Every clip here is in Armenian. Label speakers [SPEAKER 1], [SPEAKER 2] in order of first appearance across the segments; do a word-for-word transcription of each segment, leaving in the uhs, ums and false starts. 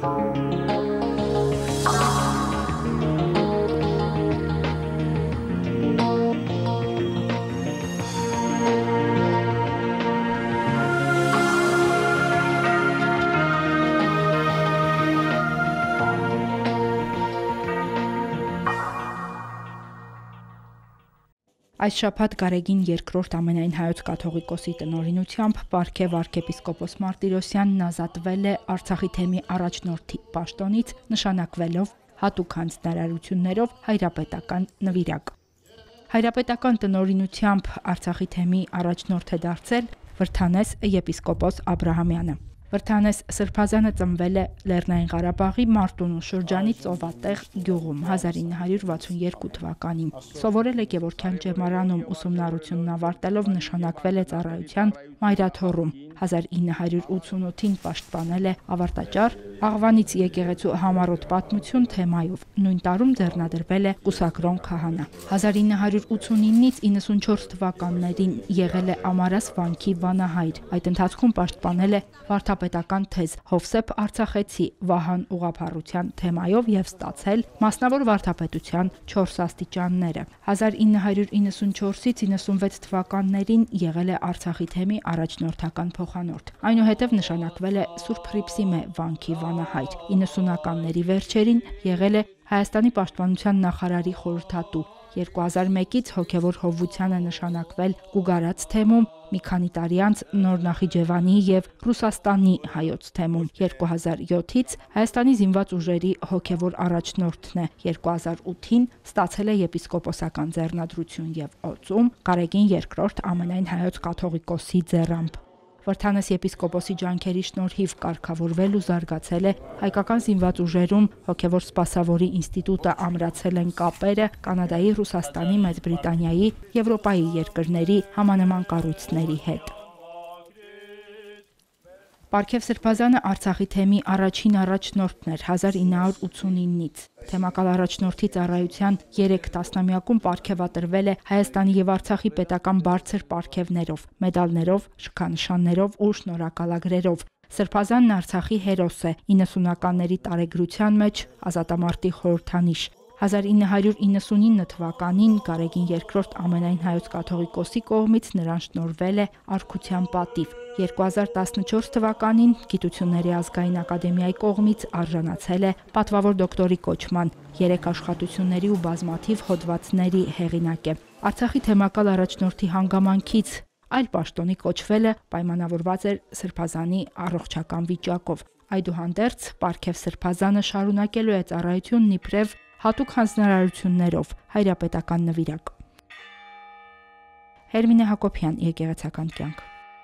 [SPEAKER 1] Այս շաբաթ Գարեգին երկրորդ ամենայն հայոց կաթողիկոսի տնօրինությամբ Պարքև arczepiskopos Martirosyanն ազատվել է Արցախի թեմի առաջնորդի պաշտոնից, նշանակվելով հատուկ հանձնարարություններով հայրապետական նվիրակ։ Հայրապետական տնօրինությամբ Արցախի թեմի առաջնորդ է դարձել Վրթանես եպիսկոպոս Աբրահամյանը։ Վրթանես Սրբազանը ծնվել է Լեռնային Ղարաբաղի Մարտունու շրջանի Ծովատեղ գյուղում հազար ինը հարյուր վաթսունյերկու թվականին։ Սովորել է Գևորգյան ջեմարանում, ուսումնառությունն ավարտելով նշանակվել է ծառայության Մայրաթոռում, հազար ինը հարյուր ութսունութին պաշտպանել է ավարտաճառ, Աղվանից եկեղեցու համառոտ պատմություն թեմայով, նույն տարում ձեռնադրվել է կուսակրոն քահանա։ հազար ինը հարյուր ութսունինից իննսունչորս թվականներին եղել է Ամարաս վանքի վանահայր, այդ ընթացքում պաշտպանել է վարդապետական թեզ Հովսեփ Արցախեցի Վահան ուղղափառության թեմայով եւ ստացել մասնավոր վարդապետության չորս աստիճանները։ հազար ինը հարյուր իննսունչորսից իննսունվեց թվականներին եղել է Արցախի թեմի առաջնորդական փոխանորդ։ Այնուհետև նշանակվել է Սուրբ Հռիփսիմե վանքի վանահայր։ իննսունականների վերջերին եղել է Հայաստանի պաշտպանության նախարարի խորհրդատու։ երկու հազար մեկից հոգևոր հովվությանը նշանակվել Գուգարաց թեմում, մի քանի տարի անց Նոր Նախիջևանի եւ Ռուսաստանի հայոց թեմում։ երկու հազար յոթից Հայաստանի զինված ուժերի հոգևոր առաջնորդն է։ երկու հազար ութին ստացել է եպիսկոպոսական ձեռնադրություն եւ օծում Գարեգին երկրորդ ամենայն հայոց կաթողիկոսի ձեռամբ։ Վրթանես եպիսկոպոսի ջանքերի շնորհիվ կարգավորվել ու զարգացել է հայկական զինված ուժերում, հոգևոր սպասավորի ինստիտուտը ամրացել են կապերը Կանադայի, Ռուսաստանի, Մեծ Բրիտանիայի, Եվրոպայի երկրների համանման կառույցների հետ։ Պարքև Սրբազանը Արցախի թեմի առաջին առաջնորդն էր հազար ինը հարյուր ութսունինից։ Թեմակալ առաջնորդի ծառայության երեք տասնամյակում պարգևատրվել է Հայաստանի եւ Արցախի պետական բարձր պարգևներով, մեդալներով, շքանշաններով ու շնորհակալագրերով։ Սրբազանն Արցախի հերոս է, իննսունականների տարեգրության մեջ ազատամարտի խորհրդանիշ։ հազար ինը հարյուր իննսունինը թվականին Գարեգին երկրորդ ամենայն հայոց կաթողիկոսի կողմից նրան շնորհվել է Արքության պատիվ։ երկու հազար տասնչորս թվականին Գիտությունների ազգային ակադեմիայի կողմից արժանացել է պատվավոր դոկտորի կոչման, երեք աշխատությունների ու բազմաթիվ հոդվածների հեղինակ է։ Արցախի թեմակալ առաջնորդի հանգամանքից այլ պաշտոնի կոչվելը պայմանավորված էր Սրբազանի առողջական վիճակով։ Այդուհանդերձ Պարքև Սրբազանը շարունակելու է ծառայությունն իբրև հատուկ հանձնարարություններով հայրապետական նվիրակ։ Հերմինե Հակոբյան, Եկեղեցական կյանք։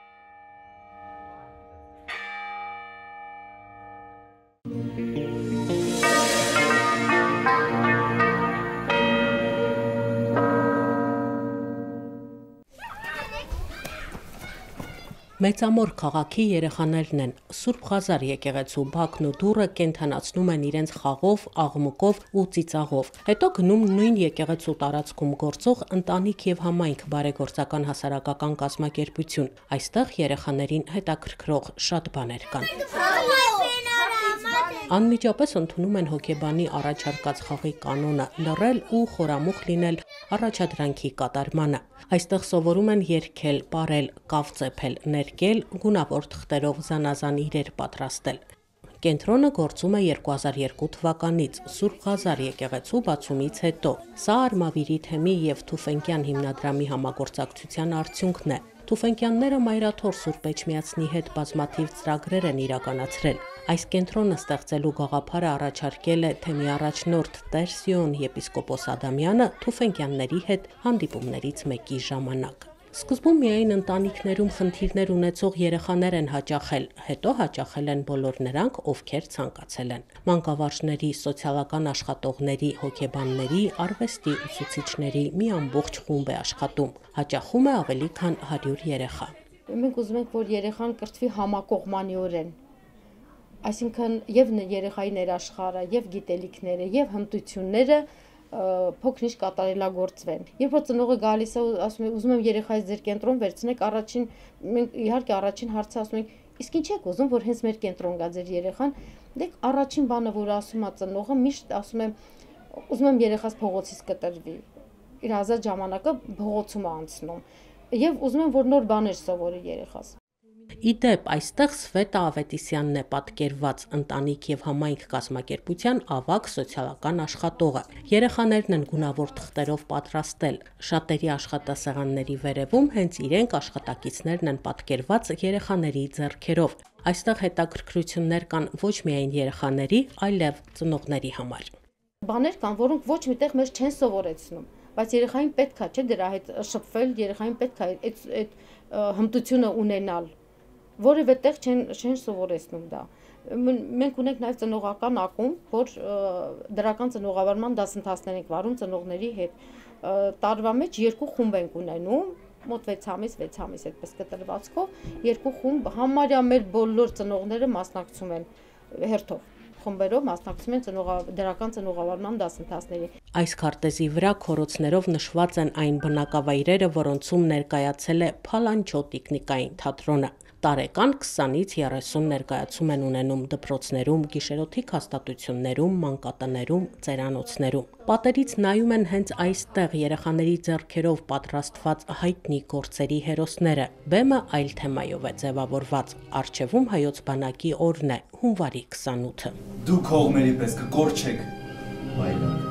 [SPEAKER 2] Մեծամոր քաղաքի երեխաներն են։ Սուրբ Ղազար եկեղեցու բակն ու դուռը կենթանացնում են իրենց խաղով, աղմուկով ու ծիծաղով։ Հետո գնում նույն եկեղեցու տարածքում գործող ընտանիք եւ համայնք բարեգործական հասարակական կազմակերպություն։ Այստեղ երեխաներին հետաքրքրող շատ բաներ կան։ Անմիջապես ընդունում են հոգեբանի առաջարկած խաղի կանոնը՝ լռել ու խորամուխ լինել առաջադրանքի կատարմանը։ Այստեղ սովորում են երգել, պարել, կավ ծեփել, ներկել, գունավոր թղթերով զանազան իրեր պատրաստել։ Կենտրոնը գործում է երկու հազար երկու թվականից Սուրբ Ղազար եկեղեցու բացումից հետո։ Սա Արմավիրի թեմի եւ Թուֆենկյան հիմնադրամի համագործակցության արդյունքն է։ Թուֆենկյանները Մայրաթոռ Սուրբ Էջմիածնի հետ բազմաթիվ ծրագրեր են իրականացրել։ Այս կենտրոնը ստեղծելու գաղափարը առաջարկել է թեմի առաջնորդ Տեր Սիոն եպիսկոպոս Ադամյանը Թուֆենկյանների հետ հանդիպումներից մեկի ժամանակ։ Սկզբում միայն ընտանիքներում խնդիրներ ունեցող երեխաներ են հաճախել, հետո հաճախել են բոլոր նրանք, ովքեր ցանկացել են։ Մանկավարժների, սոցիալական աշխատողների, հոգեբանների, արվեստի ուսուցիչների մի ամբողջ խումբ է աշխատում։ Հաճախում է ավելի քան հարյուր երեխա։
[SPEAKER 3] Մենք ուզում ենք, որ երեխան կրթվի համակողմանիորեն։ Այսինքն եւ երեխայի ներաշխարը, եւ գիտելիքները, եւ հմտությունները փոքրինչ կատարելագործվեն։ Երբ որ ծնողը գալիս է ու ասում է ուզում եմ երեխայից ձեր կենտրոն վերցնեք, առաջին մենք իհարկե առաջին հարցը ասում ենք Իսկ ինչ եք ուզում, որ հենց մեր կենտրոն գա ձեր երեխան, դեք առաջին բանը, որ ասում է ծնողը, միշտ ասում եմ, ուզում եմ երեխաս փողոցից կտրվի։ Իր ազատ ժամանակը փողոցում է անցնում եւ ուզում եմ, որ նոր բաներ սովորի երեխաս։
[SPEAKER 2] Իդեպ, այստեղ Սվետա Ավետիսյանն է պատկերված ընտանիք եւ համայնք կազմակերպության ավագ սոցիալական աշխատողը։ Երեխաներն են գունավոր թղթերով պատրաստել։ Շատերի աշխատասեղանների վերևում հենց իրենք աշխատակիցներն են պատկերված երեխաների ձեռքերով։ Այստեղ հետաքրքրություններ կան ոչ միայն երեխաների, այլև ծնողների համար։
[SPEAKER 3] Բաներ կան, որոնք ոչ միտեղ մեզ չեն սովորեցնում, բայց երեխային պետք է չէ դրա հետ շփվել, երեխային պետք է այդ այդ հմտությունը ունենալ, որևէ տեղ չեն չեն սովորեցնում դա։ Մենք ունենք նաև ծնողական ակումբ, որ դրական ծնողավարման դասընթացներ ենք վարում ծնողների հետ։ Տարվա մեջ երկու խումբ ենք ունենում, մոտ վեց ամիս, վեց ամիս այդպես կտրվածքով, երկու խումբ, համարյա մեր բոլոր ծնողները մասնակցում են հերթով։ Խմբերով մասնակցում են դրական ծնողավարման դասընթացների։
[SPEAKER 2] Այս քարտեզի վրա քորոցներով նշված են այն բնակավայրերը, որոնցում ներկայացել է Փալանչո տիկնիկային թատրոնը։ Տարեկան քսանից երեսուն ներկայացում են ունենում դպրոցներում, գիշերօթիկ հաստատություններում, մանկատներում, ծերանոցներում։ Պատերից նայում են հենց այստեղ երեխաների ձեռքերով պատրաստված հայտնի գործերի հերոսները։ Բեմը այլ թեմայով է ձևավորված։ Առջևում հայոց բանակի օրն է, հունվարի քսանութը։
[SPEAKER 4] Դուք հողմերի պես կկորչեք, բայրակ։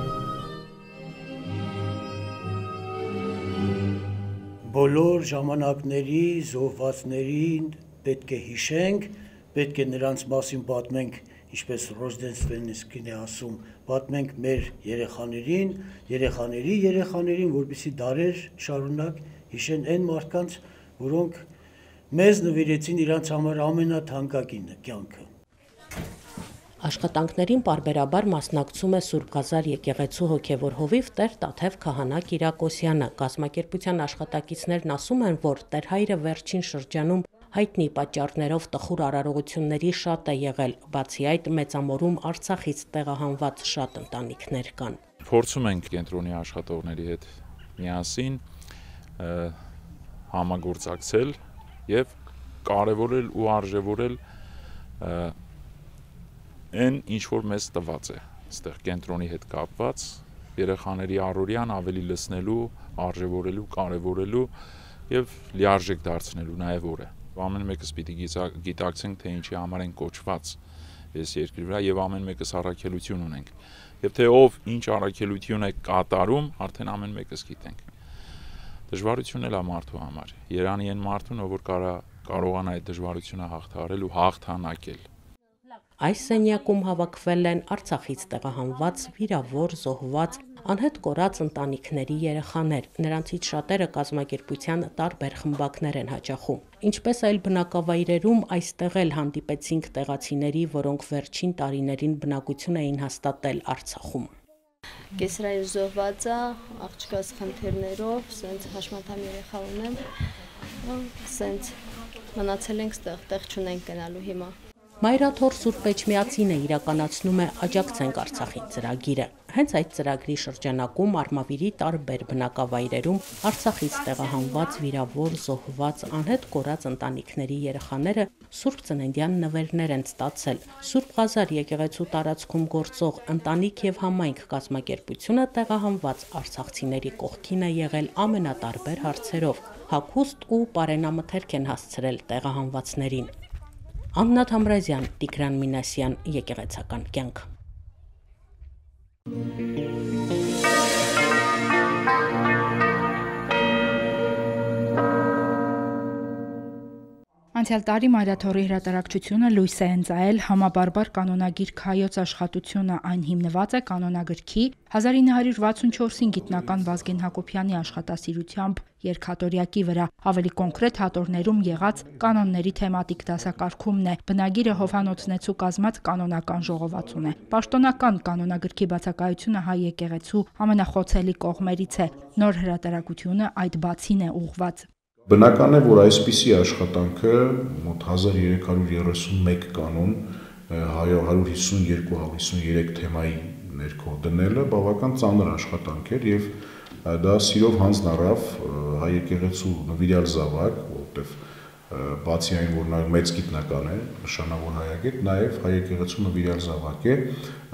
[SPEAKER 5] Բոլոր ժամանակների զոհվածներին պետք է հիշենք, պետք է նրանց մասին պատմենք, ինչպես Ռոզդենստվենսկին է ասում, պատմենք մեր երեխաներին, երեխաների երեխաներին, որպեսզի դարեր շարունակ հիշեն այն մարդկանց, որոնք մեզ նվիրեցին իրանց համար ամենաթանկագին կյանքը։
[SPEAKER 2] Աշխատանքներին պարբերաբար մասնակցում է Սուրբ Ղազար եկեղեցու հոգևոր հովիվ Տեր Տաթև քահանա Կիրակոսյանը։ Կազմակերպության աշխատակիցներն ասում են, որ Տեր Հայրը վերջին շրջանում հայտնի պատճառներով տխուր արարողությունների շատ է եղել, բացի այդ մեծամորում Արցախից տեղահանված շատ ընտանիքներ կան։
[SPEAKER 6] Փորձում ենք կենտրոնի աշխատողների հետ միասին համագործակցել եւ կարեւորել ու արժեվորել այն ինչ որ մեզ տված է, այստեղ կենտրոնի հետ կապված, երեխաների առօրյան ավելի լցնելու, արժևորելու, կարևորելու եւ լիարժեք դարձնելու նաեւ օրը։ Ամեն մեկս պիտի գիտակցենք, թե ինչի համար են կոչված այս երկրի վրա եւ ամեն մեկս առաքելություն ունենք։ Եվ թե ով ինչ առաքելություն է կատարում, արդեն ամեն մեկս գիտենք։ Դժվարությունն էլ է մարդու համար։ Երանի այն մարդուն, ով որ կարա կարողանա այդ դժվարությունը հաղթահարել ու հաղթանակել։
[SPEAKER 2] Այս սենյակում հավաքվել են Արցախից տեղահանված, վիրավոր, զոհված, անհետ կորած ընտանիքների երեխաներ, նրանցից շատերը կազմակերպության տարբեր խմբակներ են հաճախում։ Ինչպես այլ բնակավայրերում, այստեղ էլ հանդիպեցինք տեղացիների, որոնք վերջին տարիներին բնակություն էին հաստատել Արցախում։
[SPEAKER 7] Կեսրայր զոհված է, աղջկաս խնդիրներով, սենց հաշմանդամ երեխա ունեմ, սենց մնացել ենք ստեղ, տեղ չունենք գնալու հիմա։
[SPEAKER 2] Մայրաթոր Սուրբ Էջմիածին է իրականացնում է «Աջակցենք Արցախին» ծրագիրը։ Հենց այդ ծրագրի շրջանակում Արմավիրի տարբեր բնակավայրերում Արցախից տեղահանված, վիրավոր, զոհված, անհետ կորած ընտանիքների երեխաները Սուրբ Ծննդյան նվերներ են ստացել։ Սուրբ Ղազար եկեղեցու տարածքում գործող ընտանիք եւ համայնք կազմակերպությունը տեղահանված արցախցիների կողքին է եղել ամենատարբեր հարցերով։ Հագուստ ու պարենամթերք են հասցրել տեղահանվածներին։ Աննա Թամրազյան, Տիգրան Մինասյան, եկեղեցական կյանք։
[SPEAKER 1] Անցյալ տարի Մայրաթորի հրատարակչությունը լույս է ընծայել համաբարբար կանոնագիրք հայոց աշխատությունը, այն հիմնված է կանոնագրքի հազար ինը հարյուր վաթսունչորսին գիտնական Վազգեն Հակոբյանի աշխատասիրությամբ երկհատորյակի վրա, ավելի կոնկրետ հատորներում եղած կանոնների թեմատիկ դասակարգումն է։ Բնագիրը Հովհաննոցնեցու կազմած կանոնական ժողովածուն է։ Պաշտոնական կանոնագրքի բացակայությունը հայ եկեղեցու ամենախոցելի կողմերից է։ Նոր հրատարակությունը այդ բացին է ուղղված։
[SPEAKER 8] Բնական է, որ այսպիսի աշխատանքը մոտ հազար երեք հարյուր երեսունմեկ կանոն հարյուր հիսունյոթ հարյուր հիսուներեք թեմայի ներքո դնելը բավական ծանր աշխատանք էր եւ դա սիրով հանձն առավ հայ եկեղեցու նվիրյալ զավակ, որովհետեւ բացի այն, որ նա մեծ գիտնական է, նշանավոր հայագետ, նաև հայ եկեղեցու նվիրյալ զավակ է,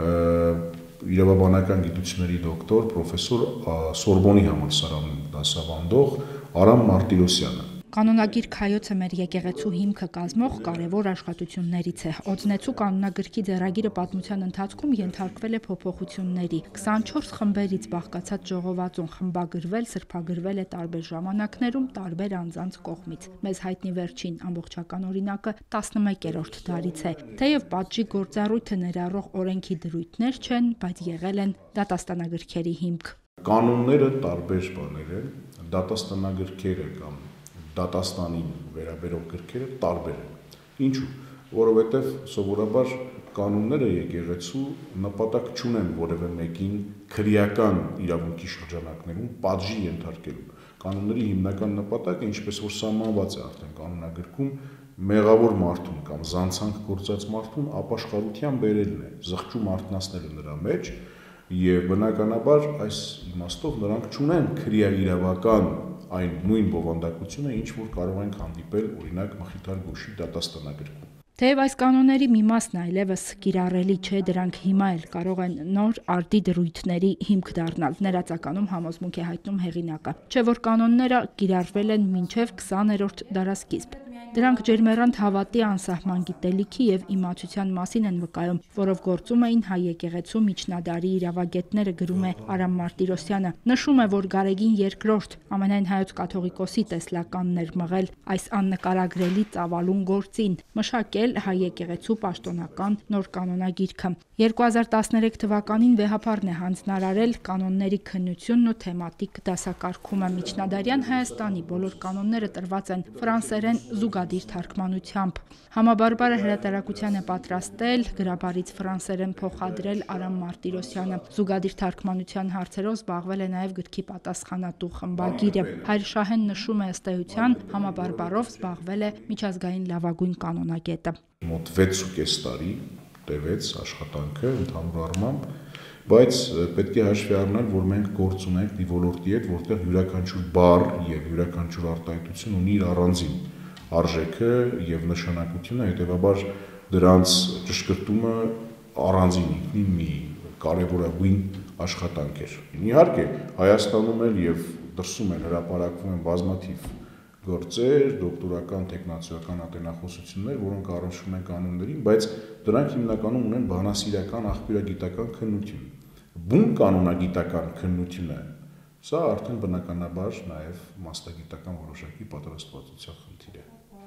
[SPEAKER 8] իրավաբանական գիտությունների դոկտոր, պրոֆեսոր Սորբոնի համալսարանում դասավանդող Արամ Մարտիրոսյանը։
[SPEAKER 1] Կանոնագիր Քայոցը մեր եկեղեցու հիմքը կազմող կարևոր աշխատություններից է։ Օձնեցու կանոնագրքի ձեռագիրը պատմության ընթացքում ենթարկվել է փոփոխությունների։ քսանչորս խմբերից բաղկացած ժողովածուն խմբագրվել, սրբագրվել է տարբեր ժամանակներում տարբեր անձանց կողմից։ Մեզ հայտնի վերջին ամբողջական օրինակը տասնմեկերորդ դարից է։ Թեև պատժի գործառույթը ներառող օրենքի դրույթներ չեն, բայց եղել են դատաստանագրքերի հիմք։
[SPEAKER 8] Կանոնները տարբեր բաներ են, դատաստանագրքերը կամ դատաստանին վերաբերող գրքերը տարբեր են։ Ինչու՞։ Որովհետև սովորաբար կանոնները եկեղեցու նպատակ չունեն որևէ մեկին քրեական իրավունքի շրջանակներում պատժի ենթարկելու։ Կանոնների հիմնական նպատակը, ինչպես որ սահմանված է արդեն կանոնագրքում, մեղավոր մարդուն կամ զանցանք գործած մարդուն ապաշխարության բերելն է, զղջում արթնացնելը նրա մեջ, եւ բնականաբար այս իմաստով նրանք չունեն քրեաիրավական այն նույն բովանդակությունը, ինչ որ կարող ենք հանդիպել օրինակ Մխիթար Գոշի դատաստանագրքում։
[SPEAKER 1] Թեև այս կանոնների մի մասն այլևս կիրառելի չէ, դրանք հիմա էլ կարող են նոր արդի դրույթների հիմք դառնալ, ներածականում համոզմունք է հայտնում հեղինակը, չէ որ կանոնները կիրառվել են մինչև քսաներորդ դարասկիզբ։ Դրանք ջերմեռանդ հավատի անսահման գիտելիքի եւ իմացության մասին են վկայում, որով գործում էին հայ եկեղեցու միջնադարի իրավագետները, գրում է Արամ Մարտիրոսյանը։ Նշում է, որ Գարեգին երկրորդ ամենայն հայոց կաթողիկոսի տեսլականն էր մղել այս աննկարագրելի ծավալուն գործին, մշակել հայ եկեղեցու պաշտոնական նոր կանոնագիրքը։ երկու հազար տասներեք թվականին վեհապարն է հանձնարարել կանոնների քննությունն ու թեմատիկ դասակարգումը։ Միջնադարյան Հայաստանի բոլոր կանոնները տրված են ֆրանսերեն զուգադիր թարգմանությամբ։ Համաբարբարը հրատարակության է պատրաստել, գրաբարից ֆրանսերեն փոխադրել Արամ Մարտիրոսյանը։ Զուգադիր թարգմանության հարցերով զբաղվել է նաև գրքի պատասխանատու խմբագիրը։ Հայր Շահեն նշում է, ըստ էության համաբարբարով զբաղվել է միջազգային լավագույն կանոնագետը։
[SPEAKER 8] Մոտ վեցուկես տարի տևեց աշխատանքը ընդհանուր առմամբ, բայց պետք է հաշվի առնել, որ մենք գործ ունենք մի ոլորտի հետ, որտեղ յուրաքանչյուր բառ եւ յուրաքանչյուր արտահայտություն ունի իր առանձին արժեքը եւ նշանակությունը, հետեւաբար դրանց ճշգրտումը առանձին ինքնին մի կարևորագույն աշխատանք էր։ Իհարկե, Հայաստանում էլ եւ դրսում էլ հրապարակվում են բազմաթիվ գործեր, դոկտորական, տեխնացիական ատենախոսություններ, որոնք առնչվում են կանոններին, բայց դրանք հիմնականում ունեն բանասիրական, աղբյուրագիտական քննություն։ Բուն կանոնագիտական քննությունը, սա արդեն բնականաբար նաև մասնագիտական որոշակի պատրաստվածության խնդիր է։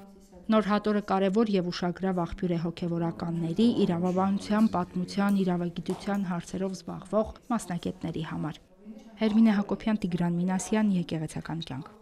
[SPEAKER 1] Նոր հատորը կարևոր եւ ուշագրավ աղբյուր է հոգեվորականների, իրավաբանության, պատմության, իրավագիտության հարցերով զբաղվող մասնագետների համար։ Հերմինե Հակոբյան, Տիգրան Մինասյան, Եկեղեցական կյանք։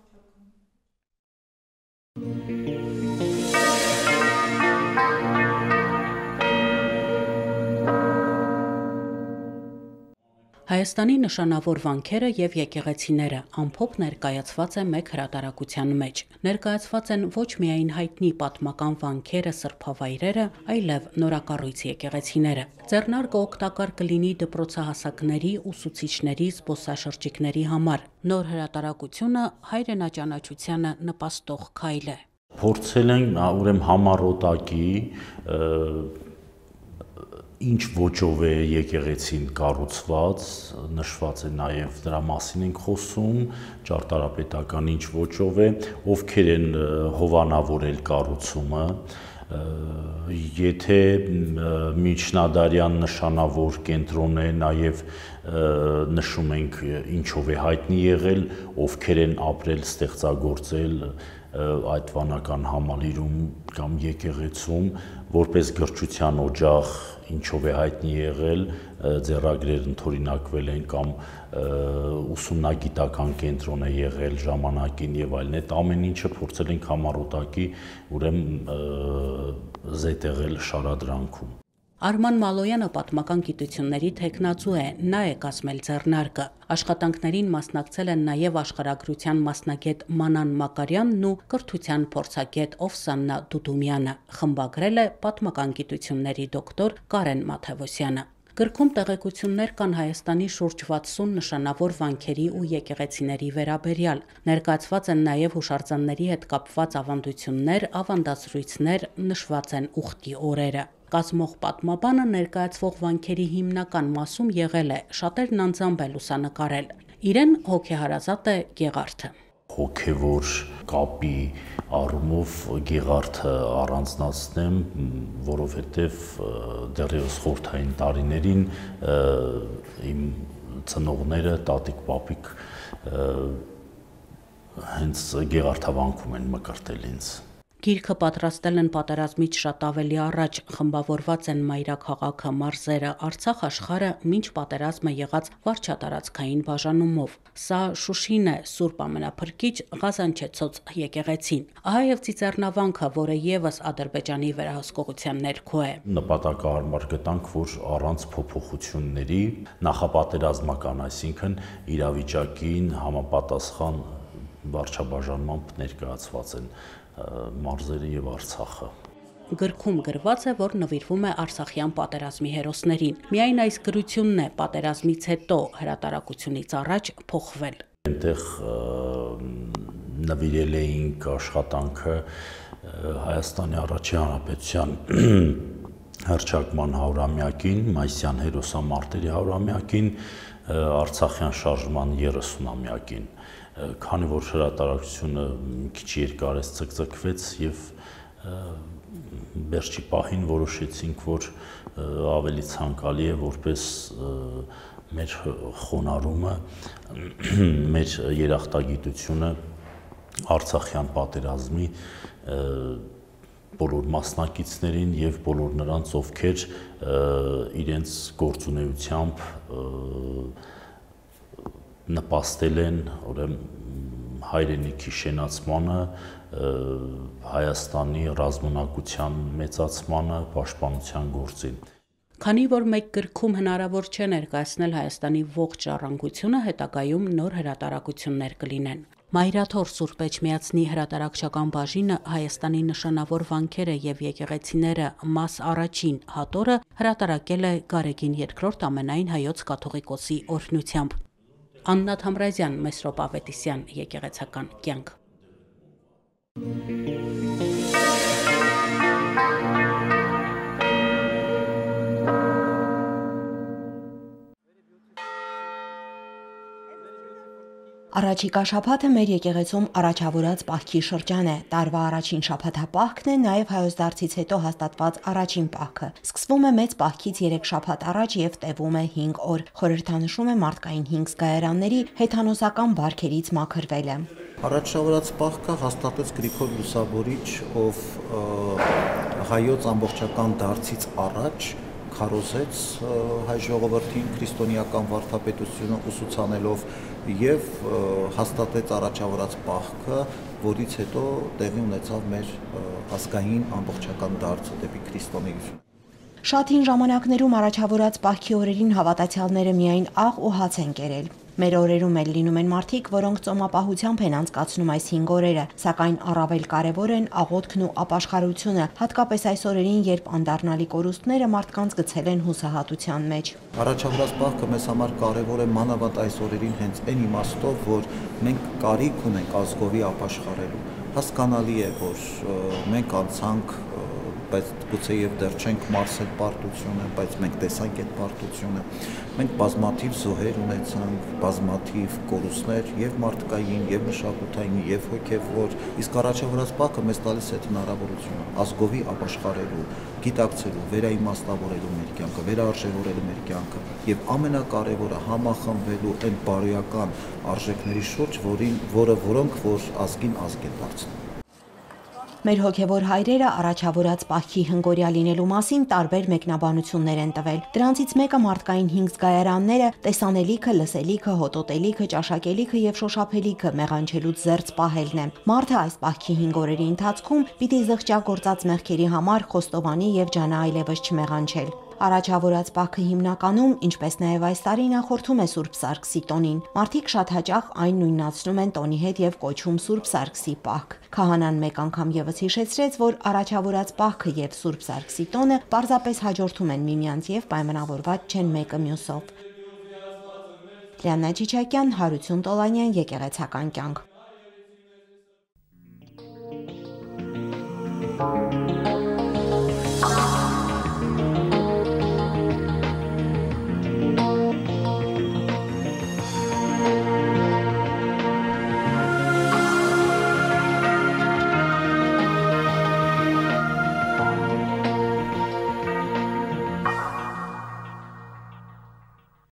[SPEAKER 2] Հայաստանի նշանավոր վանքերը եւ եկեղեցիները ամփոփ ներկայացված է մեկ հրատարակության մեջ։ Ներկայացված են ոչ միայն հայտնի պատմական վանքերը, սրբավայրերը, այլև նորակառույց եկեղեցիները։ Ձեռնարկը օգտակար կլինի դպրոցահասակների, ուսուցիչների, զբոսաշրջիկների համար։ Նոր հրատարակությունը հայրենաճանաչությանը նպաստող քայլ է։
[SPEAKER 9] Փորձել են ուրեմն համառոտակի ինչ ոճով է եկեղեցին կառուցված, նշված է նաև դրա մասին ենք խոսում, ճարտարապետական ինչ ոճով է, ովքեր են հովանավորել կառուցումը, եթե միջնադարյան նշանավոր կենտրոն է, նաև նշում ենք ինչով է հայտնի եղել, ովքեր են ապրել, ստեղծագործել այդ վանական համալիրում կամ եկեղեցում, որպես գրչության օջախ ինչով է հայտնի եղել, ձեռագրեր ընդօրինակվել են կամ ուսումնագիտական կենտրոն է եղել ժամանակին եւ այլն, այդ ամեն ինչը փորձել ենք համառոտակի ուրեմն զետեղել շարադրանքում։
[SPEAKER 2] Արման Մալոյանը պատմական գիտությունների թեկնածու է, նա է կազմել ձեռնարկը։ Աշխատանքներին մասնակցել են նաև աշխարհագրության մասնագետ Մանան Մակարյանն ու կրթության փորձագետ Օվսաննա Դուդումյանը, խմբագրել է պատմական գիտությունների դոկտոր Կարեն Մաթևոսյանը։ Գրքում տեղեկություններ կան Հայաստանի շուրջ վաթսուն նշանավոր վանքերի ու եկեղեցիների վերաբերյալ։ Ներկայացված են նաև հուշարձանների հետ կապված ավանդություններ, ավանդացույցներ, նշված են ուխտի օրերը։ Կազմող պատմաբանը ներկայացվող վանքերի հիմնական մասում եղել է, շատերն անձամբ է լուսանկարել։ Իրեն հոգեհարազատ է Գեղարդը։
[SPEAKER 9] Հոգևոր կապի առումով Գեղարդը առանձնացնեմ, որովհետև դեռևս խորհրդային տարիներին իմ ծնողները, տատիկ, պապիկ հենց Գեղարդավանքում են մկրտել ինձ։
[SPEAKER 2] Գիրքը պատրաստել են պատերազմից շատ ավելի առաջ, խմբավորված են մայրաքաղաքը, մարզերը, Արցախ աշխարհը մինչ պատերազմը եղած վարչատարածքային բաժանումով։ Սա Շուշին է, Սուրբ Ամենափրկիչ Ղազանչեցոց եկեղեցին։ Ահա եւ Ծիծեռնավանքը, որը եւս Ադրբեջանի վերահսկողության ներքո է։
[SPEAKER 9] Նպատակահարմար գտանք, որ առանց փոփոխությունների նախապատերազմական, այսինքն իրավիճակին համապատասխան վարչաբաժանմամբ ներկայացված են մարզերը եւ Արցախը։
[SPEAKER 2] Գրքում գրված է, որ նվիրվում է Արցախյան պատերազմի հերոսներին։ Միայն այս գրությունն է պատերազմից հետո հրատարակությունից առաջ փոխվել։
[SPEAKER 9] Այնտեղ նվիրել էինք աշխատանքը Հայաստանի առաջին հանրապետության հռչակման հարյուրամյակին, Մայիսյան հերոսամարտերի հարյուրամյակին, Արցախյան շարժման երեսունամյակին, քանի որ հրատարակությունը քիչ երկար է ցկցկվեց եւ վերջի պահին որոշեցինք, որ ավելի ցանկալի է որպես մեր խոնարհումը, մեր երախտագիտությունը Արցախյան պատերազմի բոլոր մասնակիցներին եւ բոլոր նրանց, ովքեր իրենց գործունեությամբ նպաստել են ուրեմն հայրենիքի շենացմանը, Հայաստանի ռազմունակության մեծացմանը, պաշտպանության գործին։
[SPEAKER 2] Քանի որ մեկ գրքում հնարավոր չէ ներկայացնել Հայաստանի ողջ ժառանգությունը, հետագայում նոր հրատարակություններ կլինեն։ Մայրաթոր Սուրբ Էջմիածնի հրատարակչական բաժինը Հայաստանի նշանավոր վանքերը եւ եկեղեցիները մաս առաջին հատորը հրատարակել է Գարեգին երկրորդ ամենայն հայոց կաթողիկոսի օրհնությամբ։ Աննա Թամրազյան, Մեսրոպ Ավետիսյան, եկեղեցական կյանք։
[SPEAKER 10] Առաջիկա շաբաթը մեր եկեղեցում առաջավորած պահքի շրջան է։ Տարվա առաջին շաբաթապահքն է, նաև հայոց դարձից հետո հաստատված առաջին պահքը։ Սկսվում է մեծ պահքից երեք շաբաթ առաջ եւ տևում է հինգ օր։ Խորհրդանշում է մարդկային հինգ զգայարանների հեթանոսական բարքերից մաքրվելը։
[SPEAKER 11] Առաջավորած պահքը հաստատեց Գրիգոր Լուսավորիչ, ով հայոց ամբողջական դարձից առաջ քարոզեց հայ ժողովրդին քրիստոնեական վարդապետությունը ուսուցանելով եւ հաստատեց առաջավորած պահքը, որից հետո տեղի ունեցավ մեր ազգային ամբողջական դարձը դեպի քրիստոնեություն։
[SPEAKER 10] Շատ հին ժամանակներում առաջավորած պահքի օրերին հավատացյալները միայն աղ ու հաց են կերել։ Մեր օրերում էլ լինում են մարդիկ, որոնք ծոմապահությամբ են անցկացնում այս հինգ օրերը, սակայն առավել կարևոր են աղոթքն ու ապաշխարությունը, հատկապես այս օրերին, երբ անդառնալի կորուստները մարդկանց գցել են հուսահատության մեջ։
[SPEAKER 11] Առաջավորած պահքը մեզ համար կարևոր է մանավանդ այս օրերին հենց այն իմաստով, որ մենք կարիք ունենք ազգովի ապաշխարելու։ Հասկանալի է, որ մենք անցանք, բայց գուցե եւ դեռ չենք մարսել պարտությունը, բայց մենք տեսանք այդ պարտությունը։ Մենք բազմաթիվ զոհեր ունեցանք, բազմաթիվ կորուստներ եւ մարդկային, եւ մշակութային, եւ հոգեվոր, իսկ առաջավորած պահքը մեզ տալիս է հնարավորությունը ազգովի ապաշխարելու, գիտակցելու, վերաիմաստավորելու մեր կյանքը, վերարժևորելու մեր կյանքը եւ ամենակարևորը համախմբվելու այն բարոյական արժեքների շուրջ, որին որը որոնք որ ազգին ազգ են դարձնում։
[SPEAKER 10] Մեր հոգևոր հայրերը առաջավորած պահքի հնգորյա լինելու մասին տարբեր մեկնաբանություններ են տվել։ Դրանցից մեկը մարդկային հինգ զգայարանները, տեսանելիքը, լսելիքը, հոտոտելիքը, ճաշակելիքը եւ շոշափելիքը մեղանչելուց զերծ պահելն է։ Մարդը այս պահքի հինգ օրերի ընթացքում պիտի զղջա գործած մեղքերի համար խոստովանի եւ ջանա այլևս չմեղանչել։ Առաջավորած Պահքը հիմնականում, ինչպես նաև այս տարի, նախորդում է Սուրբ Սարգսի տոնին։ Մարդիկ շատ հաճախ այն նույնացնում են տոնի հետ եւ կոչում Սուրբ Սարգսի Պահք։ Քահանան մեկ անգամ եւս հիշեցրեց, որ առաջավորած Պահքը եւ Սուրբ Սարգսի տոնը պարզապես հաջորդում են միմյանց եւ պայմանավորված չեն մեկը մյուսով։ Լիաննա Չիչակյան, Հարություն Տոլանյան, Եկեղեցական կյանք։